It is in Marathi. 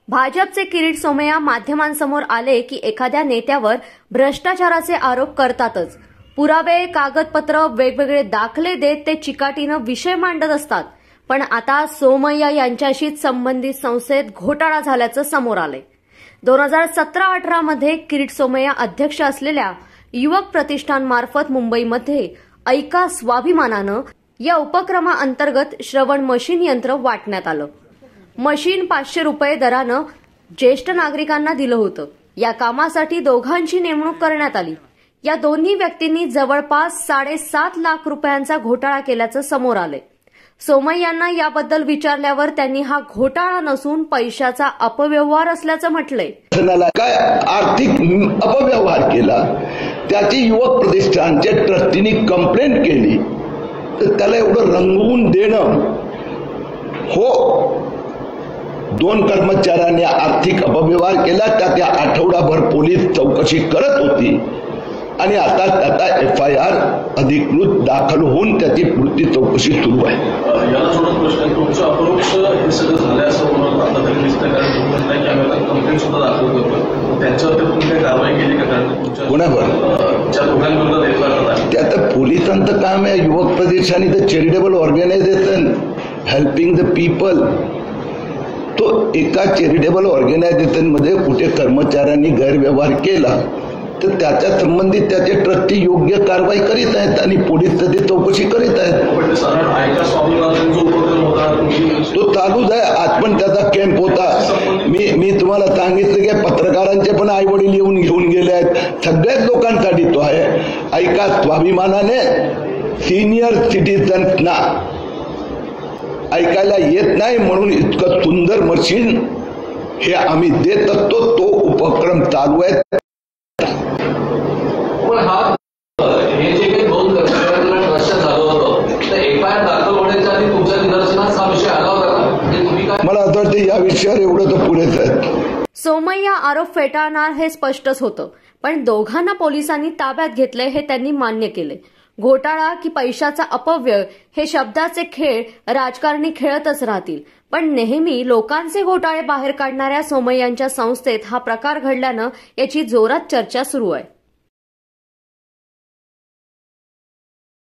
भाजपचे किरीट सोमय्या माध्यमांसमोर आले की एखाद्या नेत्यावर भ्रष्टाचाराचे आरोप करतातच। पुरावे, कागदपत्र, वेगवेगळे दाखले देत ते चिकाटीनं विषय मांडत असतात। पण आता सोमय्या यांच्याशीच संबंधित संस्थेत घोटाळा झाल्याचं समोर आलंय। 2017-18 मध्ये किरीट सोमय्या अध्यक्ष असलेल्या युवक प्रतिष्ठानमार्फत मुंबईमध्ये ऐका स्वाभिमानानं या उपक्रमाअंतर्गत श्रवण मशीन यंत्र वाटण्यात आलं। मशीन 500 रुपये दरानं ज्येष्ठ नागरिकांना दिलं होतं। या कामासाठी दोघांची नेमणूक करण्यात आली। या दोन्ही व्यक्तींनी जवळपास 7.5 लाख रुपयांचा घोटाळा केल्याचं समोर आलंय। सोमय्यांना याबद्दल विचारल्यावर त्यांनी हा घोटाळा नसून पैशाचा अपव्यवहार असल्याचं म्हटलंय। काय आर्थिक अपव्यवहार केला त्याची युवक प्रतिष्ठानच्या ट्रस्टीने कंप्लेंट केली तर त्याला एवढं रंगवून देणं हो 2 कर्मचाऱ्यांनी आर्थिक अपव्यवहार केला त्या आठवडाभर पोलीस चौकशी करत होती आणि आता त्याचा FIR अधिकृत दाखल होऊन त्याची पुढची चौकशी सुरू आहे। याला सोडून प्रश्न तुमचं अपरोक्ष हे सगळं झालं असं म्हणून आता तरी दिसतं कारण तुम्ही नाही की आम्ही आता कंप्लेंट सुद्धा दाखल करतो त्यांच्यावर तुम्ही काही कारवाई केली का? कारण कोणावर ज्या दोघांविरोधात FIR आहे ते आता पोलिसांचं काम आहे। युवक प्रतिष्ठान इथं charitable organisation helping the people तो एका चॅरिटेबल ऑर्गनायझेशन मध्ये कुठे कर्मचाऱ्यांनी गैरव्यवहार केला तर त्याच्या संबंधित त्याचे ट्रस्टी योग्य कारवाई करीत आहेत आणि पोलीस त्याची चौकशी करीत आहेत। तो चालूच आहे। आज पण त्याचा कॅम्प होता। मी तुम्हाला सांगितलं की पत्रकारांचे पण आई वडील येऊन घेऊन गेले आहेत। सगळ्याच लोकांसाठी तो आहे। ऐका स्वाभिमानाने सिनियर सिटीजन्सना ऐकायला येत नाही म्हणून इतकं सुंदर मशीन हे आम्ही देत असतो। तो उपक्रम चालू आहे। हे जे काही 2 कर्मचाऱ्यांना ट्रस्ट झालं होतं तर FIR दाखल होण्याच्या आधी तुमच्या निदर्शनास हा विषय आला होता का? तुम्ही काय मला असं वाटतं या विषयावर एवढं तर पुरेच आहे। सोमय्या आरोप फेटाळणार हे स्पष्टच होतं, पण दोघांना पोलिसांनी ताब्यात घेतलंय हे त्यांनी मान्य केले। घोटाळा की पैशाचा अपव्यय हे शब्दाचे खेळ राजकारणी खेळतच राहतील, पण नेहमी लोकांचे घोटाळे बाहेर काढणाऱ्या सोमय्यांच्या संस्थेत हा प्रकार घडल्यानं याची जोरात चर्चा सुरू आहे।